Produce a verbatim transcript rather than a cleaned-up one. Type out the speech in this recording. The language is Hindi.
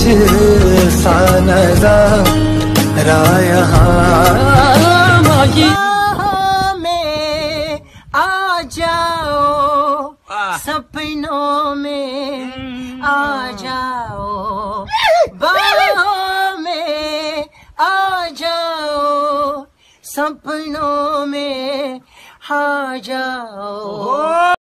कुछ सा नजारा यहाँ में आ जाओ, सपनों में आ जाओ, बाहों में आ जाओ, सपनों में आ जाओ।